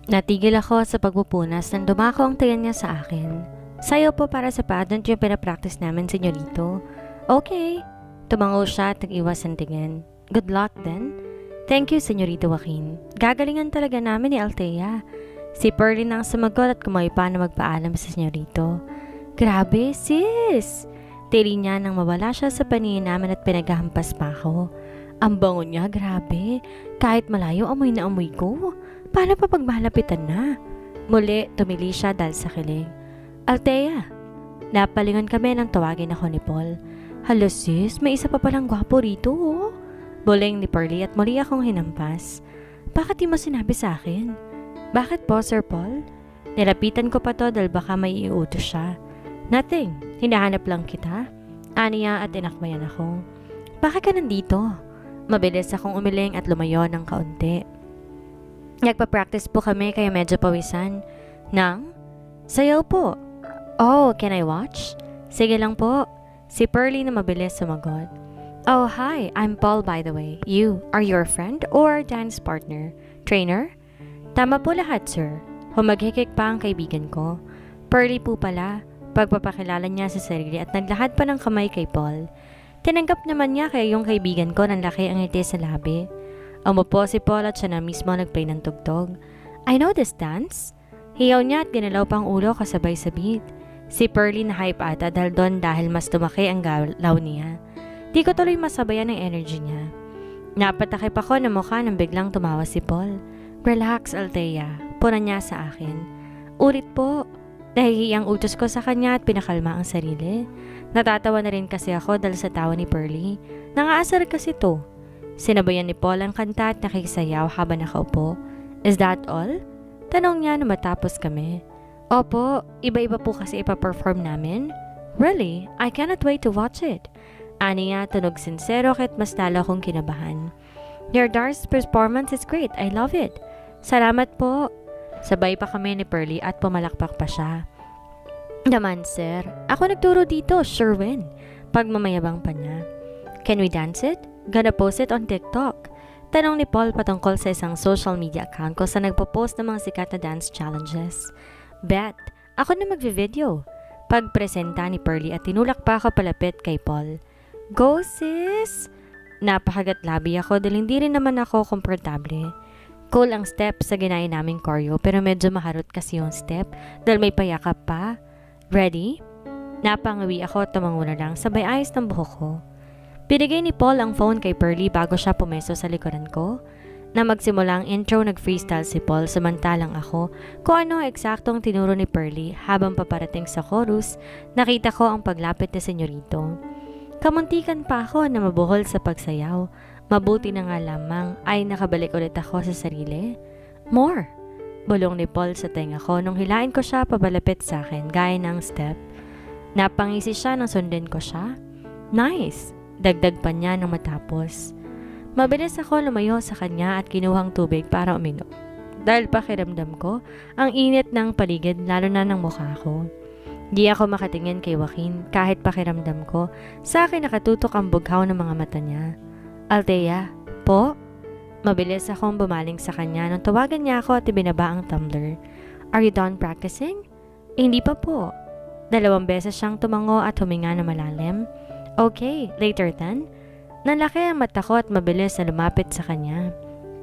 Natigil ako sa pagpupunas nang dumako ang tingin niya sa akin. Sayo po para sa pageant yung pinapractice namin, senyorito. Okay. Tumango siya at nag-iwas ang tingin. Good luck then. Thank you, senyorito Joaquin. Gagalingan talaga namin ni Althea. Si Pearlie nang sumagot at kumayo pa na magpaalam sa senyorito. Grabe, sis! Tiri niya nang mawala siya sa paningin namin at pinaghahampas pa ako. Ang bango niya, grabe. Kahit malayo, amoy na amoy ko. Paano pa pag malapitan na? Muli, tumili siya dahil sa kilig. Althea! Napalingon kami nang tawagin ako ni Paul. Hala sis, may isa pa palang gwapo rito oh. Buling ni Pearlie at muli akong hinampas. Bakit di mo sinabi sa akin? Bakit po, Sir Paul? Nilapitan ko pa to dahil baka may iutos siya. Nothing, hinahanap lang kita. Aniya at inakbayan ako. Bakit ka nandito? Mabilis akong umiling at lumayo ng kaunti. Nagpa-practice po kami kaya medyo pawisan. Nang? Sayaw po. Oh, can I watch? Sige lang po. Si Pearlie na mabilis sumagot. Oh, hi. I'm Paul by the way. You, are your friend or dance partner? Trainer? Tama po lahat, sir. Humaghikik pa ang kaibigan ko. Pearlie po pala. Pagpapakilala niya sa sarili at naglahad pa ng kamay kay Paul. Tinanggap naman niya kaya yung kaibigan ko nang laki ang ngiti sa labi. Umupo si Paul at siya na mismo nagplay ng tugtog. I know this dance. Hiyaw niya at ginalaw pang ulo kasabay sa beat. Si Pearlie na hype ata dahil mas tumaki ang galaw niya. Di ko tuloy masabayan ang energy niya. Napatakip ako na mukha nang biglang tumawa si Paul. Relax, Althea. Puna niya sa akin. Ulit po. Nahihiyang utos ko sa kanya at pinakalma ang sarili. Natatawa na rin kasi ako dahil sa tawa ni Pearlie. Nangaasar kasi to. Sinabayan ni Paul ang kanta at nakikisayaw habang nakaupo. Is that all? Tanong niya na matapos kami. Opo, iba-iba po kasi ipaperform namin. Really? I cannot wait to watch it. Aniya, tunog sincero kahit mas lalo akong kinabahan. Your dance performance is great. I love it. Salamat po. Sabay pa kami ni Pearlie at pumalakpak pa siya. Naman sir, ako nagturo dito, Sherwin. Pagmamayabang pa niya. Can we dance it? Gonna post it on TikTok. Tanong ni Paul patungkol sa isang social media account ko sa nagpo-post ng mga sikat na dance challenges. Bet, ako na magvi-video. Pagpresenta ni Pearlie at tinulak pa ako palapit kay Paul. Go sis! Napakagat labi ako dahil hindi rin naman ako komportable. Cool ang step sa ginayin naming choreo pero medyo maharot kasi yung step dahil may payakap pa. Ready? Napangawi ako at tumango na lang sabay ayos ng buhok ko. Binigay ni Paul ang phone kay Pearlie bago siya pumeso sa likuran ko. Na magsimula ang intro, nag-freestyle si Paul samantalang ako kung ano eksaktong tinuro ni Pearlie habang paparating sa chorus, nakita ko ang paglapit ni senyorito. Kamuntikan pa ako na mabuhol sa pagsayaw. Mabuti na nga lamang ay nakabalik ulit ako sa sarili. More! Bulong ni Paul sa tenga ko nung hilain ko siya papalapit sa akin gaya ng step. Napangisi siya nang sundin ko siya. Nice! Dagdag pa niya nang matapos. Mabilis ako lumayo sa kanya at kinuhang tubig para uminom. Dahil pakiramdam ko, ang init ng paligid lalo na ng mukha ko. Di ako makatingin kay Joaquin kahit pakiramdam ko, sa akin nakatutok ang bughaw ng mga mata niya. Althea, po? Mabilis akong bumaling sa kanya nung tawagan niya ako at ibinaba ang tumbler. Are you done practicing? Hindi pa po. 2 beses siyang tumango at huminga na malalim. Okay, later then. Nalaki ang mata ko at mabilis na lumapit sa kanya.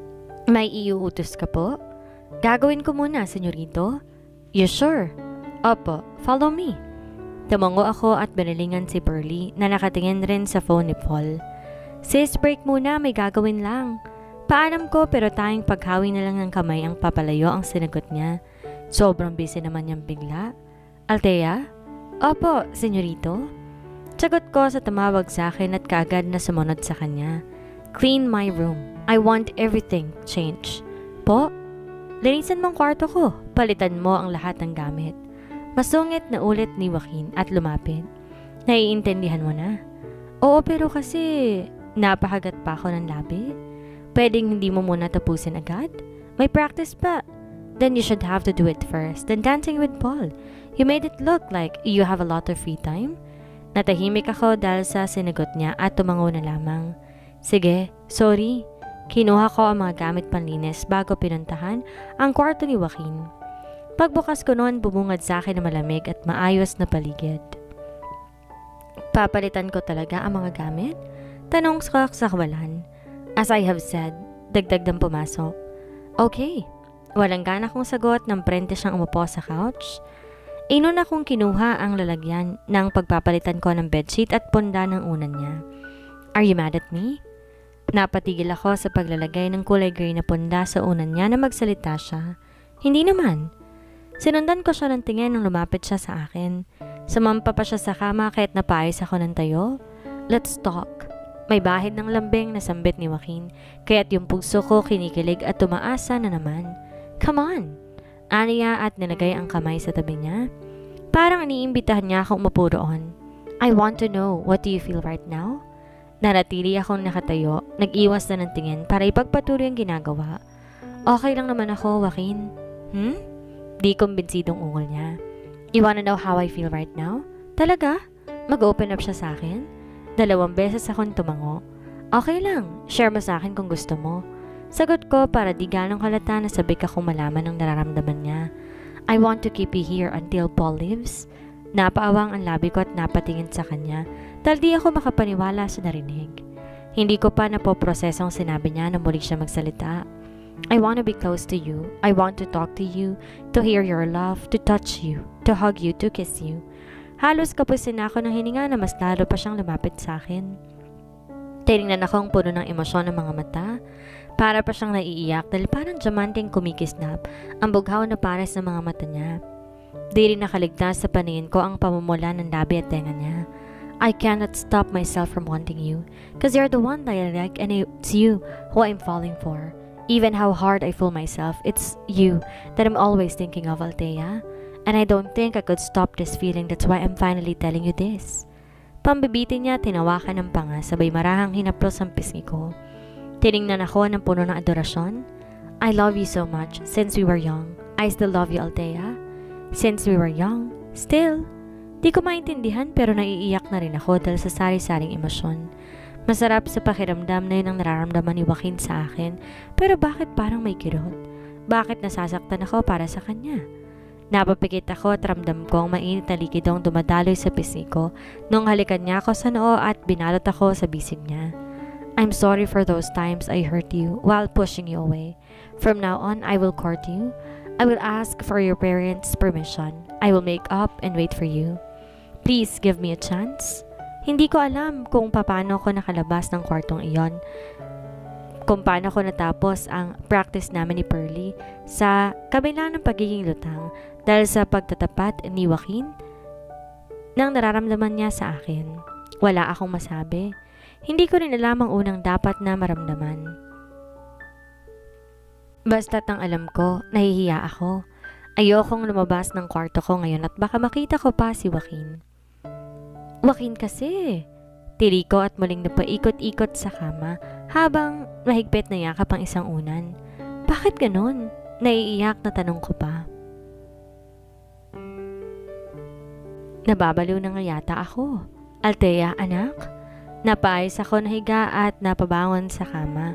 May iuutos ka po? Gagawin ko muna, senyorito. You sure? Opo, follow me. Tumango ako at binilingan si Pearlie na nakatingin rin sa phone ni Paul. Sis, break muna, may gagawin lang. Paalam ko pero tayong paghawi na lang ng kamay ang papalayo ang sinagot niya. Sobrang busy naman niyang bigla. Althea? Opo, senyorito. Sagot ko sa tumawag sa akin at kaagad na sumunod sa kanya. Clean my room. I want everything change. Po? Linisan mong kwarto ko. Palitan mo ang lahat ng gamit. Masungit na ulit ni Joaquin at lumapit. Naiintindihan mo na? Oo pero kasi napakagat pa ako ng labi. Pwedeng hindi mo muna tapusin agad? May practice pa. Then you should have to do it first. Then dancing with Paul. You made it look like you have a lot of free time. Natahimik ako dahil sa sinagot niya at tumango na lamang. Sige, sorry. Kinuha ko ang mga gamit panlinis bago pinuntahan ang kwarto ni Joaquin. Pagbukas ko noon, bumungad sa akin na malamig at maayos na paligid. Papalitan ko talaga ang mga gamit? Tanong sa kawalan. As I have said, dagdag ng pumasok. Okay. Walang gana kong sagot nang prente siyang umupo sa couch. Inuna kong kinuha ang lalagyan ng pagpapalitan ko ng bedsheet at punda ng unan niya. Are you mad at me? Napatigil ako sa paglalagay ng kulay gray na punda sa unan niya na magsalita siya. Hindi naman. Sinundan ko siya ng tingin nang lumapit siya sa akin. Sumampa pa siya sa kama kahit napayos ako ng tayo. Let's talk. May bahid ng lambing na sambit ni Joaquin, kaya't yung puso ko kinikilig at tumaasa na naman. Come on! Aniya at nilagay ang kamay sa tabi niya. Parang iniimbitahan niya akong umupo roon. I want to know, what do you feel right now? Nanatili akong nakatayo, nag-iwas na ng tingin para ipagpatuloy ang ginagawa. Okay lang naman ako, Joaquin. Di kumbinsidong ungol niya. You wanna know how I feel right now? Talaga? Mag-open up siya sa akin? 2 beses akong tumango. Okay lang, share mo sa akin kung gusto mo. Sagot ko para di ganong halata na sabik akong malaman ang nararamdaman niya. I want to keep you here until Paul leaves. Napaawang ang labi ko at napatingin sa kanya dahil di ako makapaniwala sa narinig. Hindi ko pa napoproseso ang sinabi niya na muli siya magsalita. I want to be close to you. I want to talk to you, to hear your love, to touch you, to hug you, to kiss you. Halos kapusin ako ng hininga na mas lalo pa siyang lumapit sa akin. Tinignan ako ang puno ng emosyon ng mga mata. Para pa siyang naiiyak dahil parang diamanteng kumikisnap ang bughaw na pares ng mga mata niya. Di rin nakaligtas sa paningin ko ang pamumula ng labi at tenga niya. I cannot stop myself from wanting you because you're the one that I like and it's you who I'm falling for. Even how hard I fool myself, it's you that I'm always thinking of, Althea. And I don't think I could stop this feeling, that's why I'm finally telling you this. Pambibitin niya, tinawakan ng panga, sabay marahang hinaplos ang pisngi ko. Tiningnan ako ng puno ng adorasyon. I love you so much since we were young. I still love you, Althea. Since we were young, still. Di ko maintindihan pero naiiyak na rin ako dahil sa sari-saring emosyon. Masarap sa pakiramdam na yun ang nararamdaman ni Joaquin sa akin, pero bakit parang may kirot? Bakit nasasaktan ako para sa kanya? Napapikit ako at ramdam ko ang mainit na likidong dumadaloy sa pisngi ko nung halikan niya ako sa noo at binalot ako sa bisig niya. I'm sorry for those times I hurt you while pushing you away. From now on, I will court you. I will ask for your parents' permission. I will make up and wait for you. Please give me a chance. Hindi ko alam kung paano ako nakalabas ng kwartong iyon. Kung paano ko natapos ang practice namin ni Pearly sa kabila ng pagiging lutang dahil sa pagtatapat ni Joaquin nang nararamdaman niya sa akin. Wala akong masabi. Hindi ko rin alam ang unang dapat na maramdaman. Basta't ang alam ko, nahihiya ako. Ayokong lumabas ng kwarto ko ngayon at baka makita ko pa si Joaquin. Joaquin kasi! Tiri ko at muling napaikot-ikot sa kama habang mahigpit na yakap ang isang unan. Bakit ganon? Naiiyak na tanong ko pa. Nababaliw na nga yata ako. Althea, anak? Napaayos ako na higa at napabangon sa kama.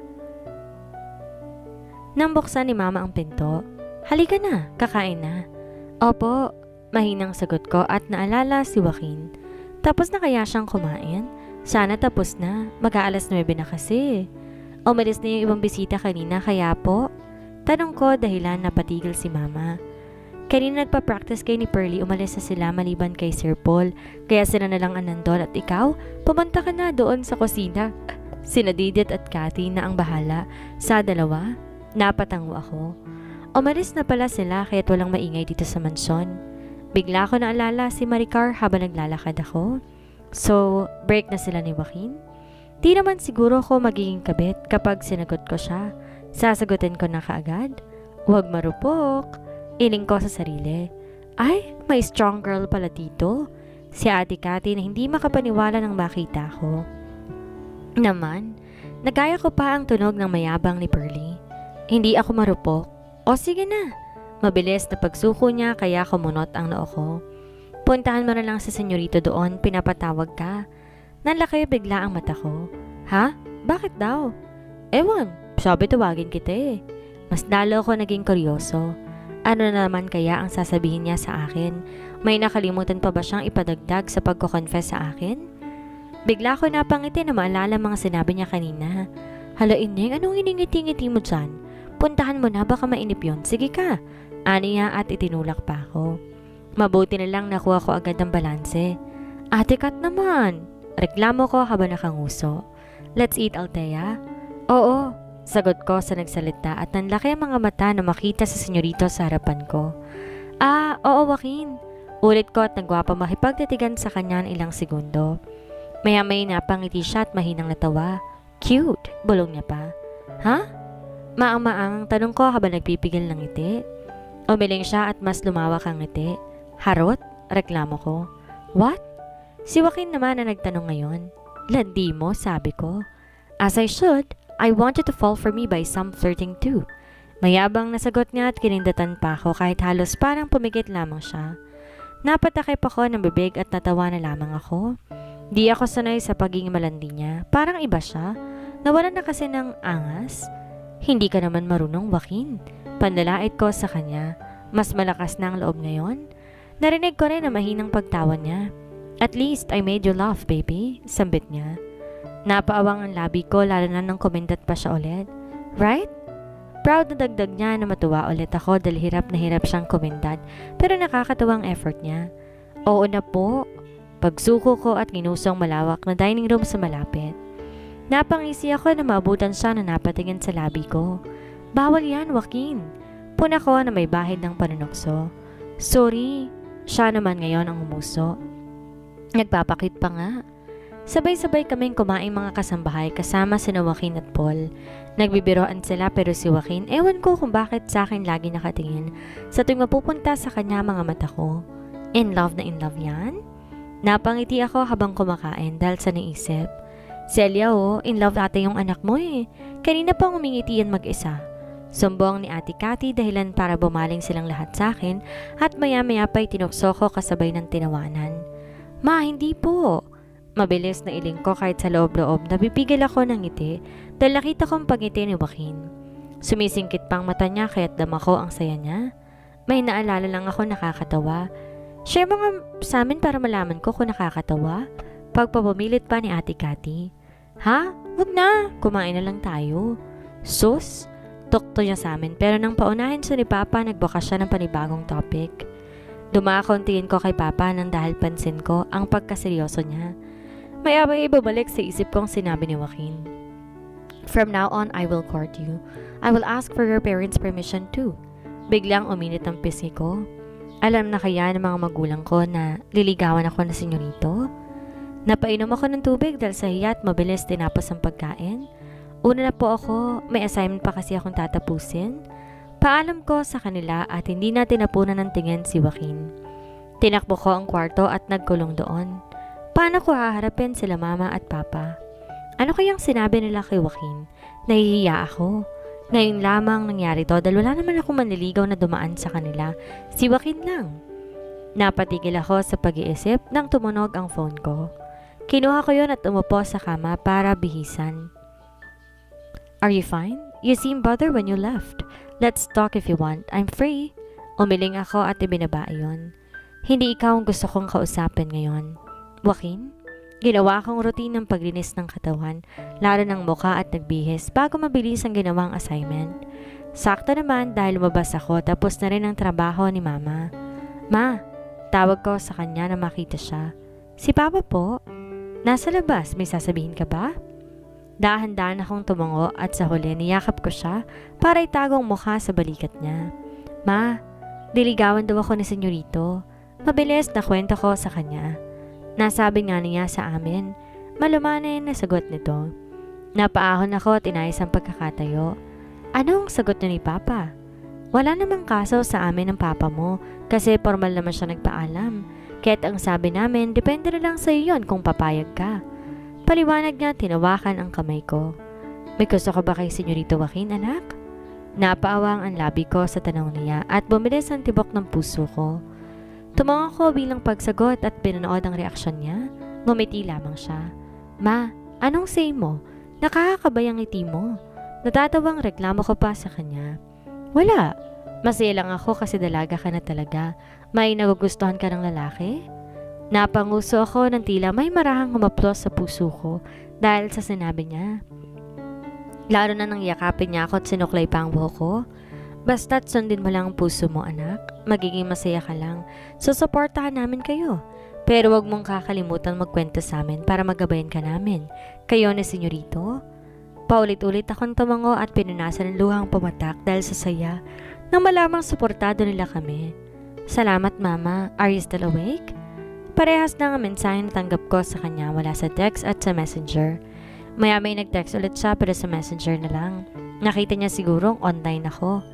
Nang buksan ni Mama ang pinto, halika na, kakain na. Opo, mahinang sagot ko at naalala si Joaquin. Tapos na kaya siyang kumain? Sana tapos na, mag-aalas 9 na kasi. Umalis na yung ibang bisita kanina kaya po? Tanong ko dahilan napatigil si Mama. Kanina nagpa-practice kay ni Pearly, umalis na sila maliban kay Sir Paul. Kaya sila na lang ang nandun at ikaw, pumunta ka na doon sa kusina. Sina Didit at Cathy na ang bahala. Sa dalawa, napatango ako. Umalis na pala sila kaya't walang maingay dito sa mansyon. Bigla ko naalala si Maricar habang naglalakad ako. So, break na sila ni Joaquin? Di naman siguro ko magiging kabit kapag sinagot ko siya. Sasagutin ko na kaagad. Huwag marupok. Iling ko sa sarili. Ay, may strong girl pala dito. Si Ate Cathy na hindi makapaniwala nang makita ko. Naman, nagaya ko pa ang tunog ng mayabang ni Pearly. Hindi ako marupok. O sige na. Mabilis na pagsuko niya kaya kumunot ang noo ko. Puntahan mo na lang sa senyorito doon, pinapatawag ka. Nanlaki bigla ang mata ko. Ha? Bakit daw? Ewan, Sabi tawagin kita eh. Mas lalo ako naging kuryoso. Ano na naman kaya ang sasabihin niya sa akin? May nakalimutan pa ba siyang ipadagdag sa pagko-confess sa akin? Bigla ko napangiti na maalala mga sinabi niya kanina. Hala Ineng, anong iningiti-ngiti mo dyan? Puntahan mo na, baka mainip yun. Sige ka. Ani niya at itinulak pa ako. Mabuti na lang nakuha ko agad ang balanse. Ate Kat naman. Reklamo ko habang nakanguso. Let's eat, Althea. Oo. Sagot ko sa nagsalita at nanlaki ang mga mata na makita sa senyorito sa harapan ko. Oo Joaquin. Ulit ko at nagwapa makipagtitigan sa kanya ng ilang segundo. Maya-may napangiti siya at mahinang natawa. Cute, bulong niya pa. Ha? Maang-maang tanong ko habang nagpipigil ng ngiti. Umiling siya at mas lumawak ang ngiti. Harot? Reklamo ko. What? Si Joaquin naman na nagtanong ngayon. Landi mo, sabi ko. As I should. I want you to fall for me by some flirting too. Mayabang nasagot niya at kinindatan pa ako kahit halos parang pumikit lamang siya. Napatakip ako ng bibig at natawa na lamang ako. Di ako sanay sa pagiging malandi niya. Parang iba siya. Nawalan na kasi ng angas. Hindi ka naman marunong, Joaquin. Pandalait ko sa kanya. Mas malakas na ang loob ngayon. Narinig ko rin na mahinang pagtawa niya. At least I made you laugh, baby. Sambit niya. Napaawang ang labi ko lalo na nang kumendat pa siya ulit. Right? Proud na dagdag niya na matuwa ulit ako dahil hirap na hirap siyang kumendat pero nakakatawang effort niya. Oo na po. Pagsuko ko at ginusong malawak na dining room sa malapit. Napangisi ako na maabutan siya na napatingin sa labi ko. Bawal yan, Joaquin. Puna ko na may bahid ng panunokso. Sorry. Siya naman ngayon ang umuso. Nagpapakit pa nga. Sabay-sabay kaming kumain mga kasambahay kasama sina Joaquin at Paul. Nagbibiroan sila pero si Joaquin, ewan ko kung bakit sa akin lagi nakatingin sa tuwing mapupunta sa kanya mga mata ko. In love yan? Napangiti ako habang kumakain dahil sa naisip. Celia in love ate yung anak mo eh. Kanina pang umingiti yan mag-isa. Sumbong ni Ate Cathy dahilan para bumaling silang lahat sa akin at maya-maya pa'y tinukso ko kasabay ng tinawanan. Ma, hindi po. Mabilis na iling ko kahit sa loob-loob napipigil ako ng ngiti dahil nakita kong pagngiti ni Joaquin. Sumisingkit pang mata niya kaya't dama ko ang saya niya. May naalala lang ako nakakatawa. Share mo nga sa amin para malaman ko kung nakakatawa. Pagpapumilit pa ni Ate Cathy. Ha? Wag na. Kumain na lang tayo. Sus? Tukto niya sa amin pero nang paunahin siya ni Papa nagbukas siya ng panibagong topic. Dumakontingin ko kay Papa nang dahil pansin ko ang pagkaseryoso niya. May abay ibabalik sa isip kong sinabi ni Joaquin. From now on, I will court you. I will ask for your parents' permission too. Biglang uminit ang pisngi ko. Alam na kaya ng mga magulang ko na liligawan ako na senyorito? Napainom ako ng tubig dahil sa hiya at mabilis tinapos ang pagkain. Una na po ako, may assignment pa kasi akong tatapusin. Paalam ko sa kanila at hindi na tinapunan ng tingin si Joaquin. Tinakbo ko ang kwarto at nagkulong doon. Paano ko haharapin sila mama at papa? Ano kayang sinabi nila kay Joaquin? Nahihiya ako. Ngayon lamang nangyari to dahil wala naman akong manliligaw na dumaan sa kanila. Si Joaquin lang. Napatigil ako sa pag-iisip nang tumunog ang phone ko. Kinuha ko yon at umupo sa kama para bihisan. Are you fine? You seem bothered when you left. Let's talk if you want. I'm free. Umiling ako at ibinaba iyon. Hindi ikaw ang gusto kong kausapin ngayon. Joaquin, ginawa kong routine ng paglinis ng katawan, lalo ng mukha at nagbihis bago mabilis ang ginawang assignment. Sakto naman dahil lumabas ako tapos na rin ang trabaho ni Mama. Ma, tawag ko sa kanya na makita siya. Si Papa po, nasa labas, may sasabihin ka ba? Dahan-dahan akong tumango at sa huli niyakap ko siya para itagong mukha sa balikat niya. Ma, diligawan daw ako ni senyorito. Mabilis na kwento ko sa kanya. Nasabi nga niya sa amin, malumanay na sagot nito. Napaahon ako at inayos ang pagkakatayo. Anong sagot niya ni Papa? Wala namang kaso sa amin ng Papa mo kasi formal naman siya nagpaalam. Kaya't ang sabi namin, depende na lang sa iyo yun kung papayag ka. Paliwanag niya, tinawakan ang kamay ko. May gusto ka ba kay Senyorito Joaquin, anak? Napaawang ang labi ko sa tanong niya at bumilis ang tibok ng puso ko. Tumango ko bilang pagsagot at pinanood ang reaksyon niya. Ngumiti lamang siya. Ma, anong say mo? Nakakakabayang ngiti mo. Natatawang reklamo ko pa sa kanya. Wala. Masaya lang ako kasi dalaga ka na talaga. May nagugustuhan ka ng lalaki? Napanguso ako ng tila may marahang humaplos sa puso ko dahil sa sinabi niya. Lalo na nang yakapin niya ako at sinuklay pa ang buhok ko. Basta't sundin mo lang ang puso mo, anak. Magiging masaya ka lang. Susuportahan namin kayo. Pero wag mong kakalimutan magkwento sa amin para magabayan ka namin. Kayo ni Senyorito. Paulit-ulit akong tumango at pinunasan ng luhang pumatak dahil sa saya nang malamang suportado nila kami. Salamat, Mama. Are you still awake? Parehas na ang mensahe na tanggap ko sa kanya mula sa text at sa messenger. Maya may nag-text ulit siya pero sa messenger na lang. Nakita niya sigurong online ako.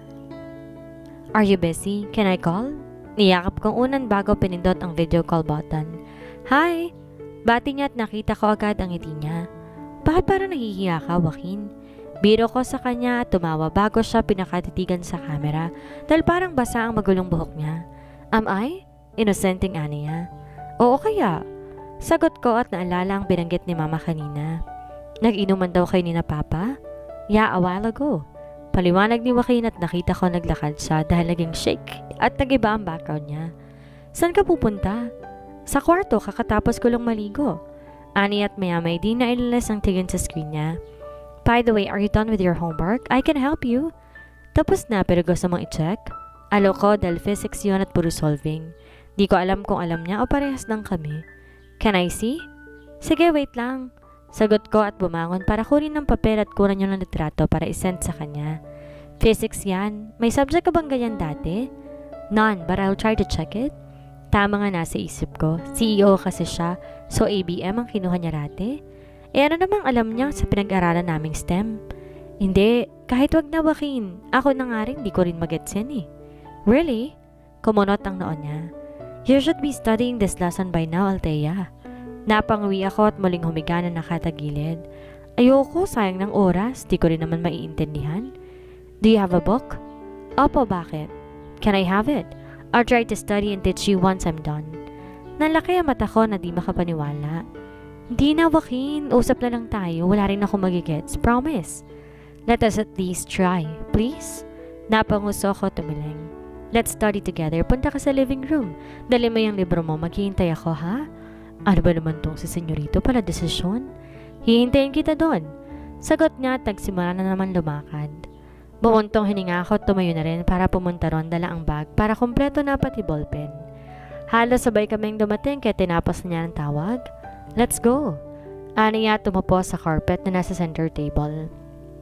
Are you busy? Can I call? Niyakap kong unan bago pinindot ang video call button. Hi! Bati niya at nakita ko agad ang ngiti niya. Bakit parang nahihiya ka, Joaquin? Biro ko sa kanya at tumawa bago siya pinakatitigan sa camera dahil parang basa ang magulong buhok niya. Am I? Inosenteng ani niya. Oo kaya. Sagot ko at naalala ang binanggit ni Mama kanina. Nag-inuman daw kayo ni na Papa? Yeah, a while ago. Paliwanag ni Joaquin at nakita ko naglakad siya dahil naging shake at nag-iba ang background niya. Saan ka pupunta? Sa kwarto kakatapos ko lang maligo. Ani at maya-may di na ilalas ang tingin sa screen niya. By the way, are you done with your homework? I can help you. Tapos na pero gusto mong i-check? Alo ko dahil physics yun at puro solving. Di ko alam kung alam niya o parehas lang kami. Can I see? Sige, wait lang. Sagot ko at bumangon para kunin ng papel at kunan yung litrato para isend sa kanya. Physics yan. May subject ka bang ganyan dati? None, but I'll try to check it. Tama nga nasa isip ko. CEO kasi siya, so ABM ang kinuha niya rate. Ano namang alam niya sa pinag-aralan naming STEM? Hindi, kahit wag na Joaquin. Ako na nga rin, di ko rin magets yan eh. Really? Kumunot ang noon niya. You should be studying this lesson by now, Althea. Napanguwi ako at muling humiga na nakatagilid. Ayoko, sayang ng oras, di ko rin naman maiintindihan. Do you have a book? Opo, bakit? Can I have it? I'll try to study and teach you once I'm done. Nalaki ang mata ko na di makapaniwala. Hindi na, Joaquin. Usap na lang tayo. Wala rin ako magigets. Promise. Let us at least try. Please? Napanguso ko tumiling. Let's study together. Punta ka sa living room. Dali mo yung libro mo. Maghihintay ako, ha? Ano ba naman tong si Senyorito pala desisyon? Hihintayin kita doon. Sagot niya at nagsimula na naman lumakad. Bumuntong hininga ako at tumayo na rin para pumunta ron dala ang bag para kumpleto na pati ballpen. Halos sabay kaming dumating kaya tinapos na niya ang tawag. Let's go! Ani niya tumupo sa carpet na nasa center table.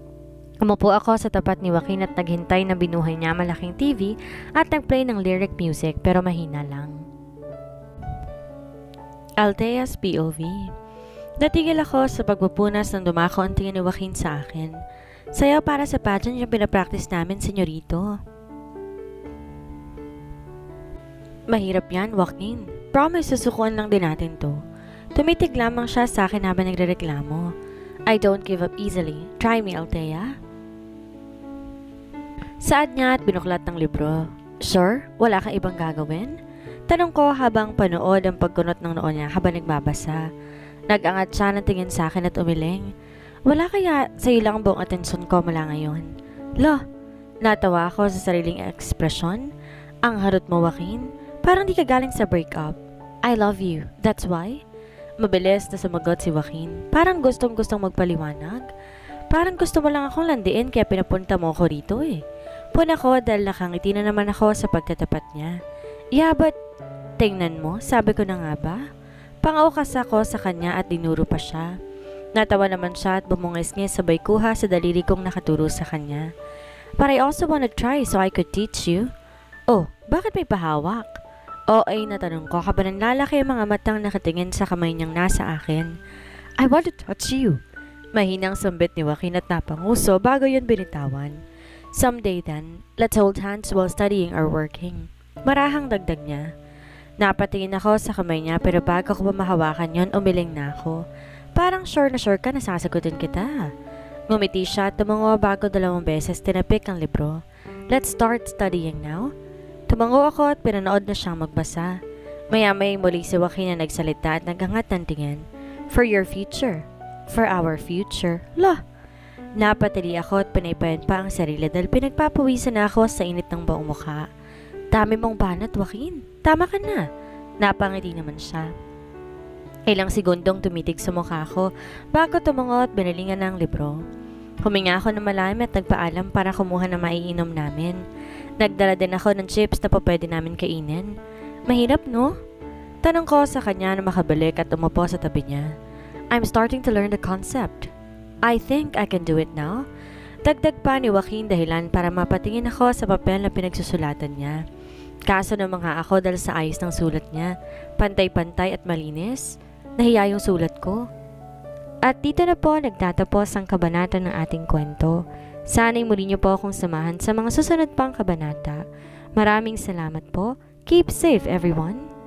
Umupo ako sa tapat ni Joaquin at naghintay na binuhay niya malaking TV at nagplay ng lyric music pero mahina lang. Althea's POV. Natigil ako sa pagpupunas ng dumako ang tingin ni Joaquin sa akin. Sayaw para sa pageant yung pinapractice namin, Senyorito. Mahirap yan, Joaquin. Promise, susukuan lang din natin to. Tumitig lamang siya sa akin habang nagrereklamo. I don't give up easily. Try me, Althea. Saad niya at binuklat ng libro. Sure? Wala kang ibang gagawin? Tanong ko habang panood ang pagkunot ng noo niya habang nagbabasa. Nag-angat siya ng tingin sa akin at umiling. Wala kaya sa ilang buong atensyon ko mula ngayon? Lo, natawa ako sa sariling ekspresyon. Ang harot mo, Joaquin. Parang di ka galing sa breakup. I love you. That's why? Mabilis na sumagot si Joaquin. Parang gustong-gustong magpaliwanag. Parang gusto mo lang akong landiin kaya pinapunta mo ako rito eh. Puna ko dahil nakangiti na naman ako sa pagtatapat niya. Yeah, but tingnan mo, sabi ko na nga ba? Pangaukas ako sa kanya at dinuro pa siya. Natawa naman siya at bumungis-ngis sabay kuha sa daliri kong nakaturo sa kanya. But I also wanna try so I could teach you. Oh, bakit may pahawak? ay natanong ko habang nanlalaki ang mga matang nakatingin sa kamay niyang nasa akin. I want to touch you. Mahinang sambit ni Joaquin at napanguso bago yun binitawan. Someday then, let's hold hands while studying or working. Marahang dagdag niya. Napatingin ako sa kamay niya pero bago ko pa mahawakan yun, umiling na ako. Parang sure ka na sasagutin kita. Ngumiti siya at tumango bago 2 beses tinapik ang libro. Let's start studying now. Tumango ako at pinanood na siyang magbasa. Maya-may muli si Joaquin na nagsalita at nagangat ng tingin. For your future. For our future. Lah! Napatili ako at pinaypayan pa ang sarili dahil pinagpapawisan na ako sa init ng buong mukha. Dami mong banat, Joaquin. Tama ka na. Napangiti naman siya. Ilang segundong tumitig sa mukha ko bago tumungo at binalingan ng libro. Huminga ako ng malalim at nagpaalam para kumuha ng maiinom namin. Nagdala din ako ng chips na pwede namin kainin. Mahirap, no? Tanong ko sa kanya na makabalik at umupo sa tabi niya. I'm starting to learn the concept. I think I can do it now. Dagdag pa ni Joaquin dahilan para mapatingin ako sa papel na pinagsusulatan niya. Kaso naman nga ako dahil sa ayos ng sulat niya, pantay-pantay at malinis, nahiya yung sulat ko. At dito na po nagtatapos ang kabanata ng ating kwento. Sana'y muli niyo po akong samahan sa mga susunod pang kabanata. Maraming salamat po. Keep safe everyone!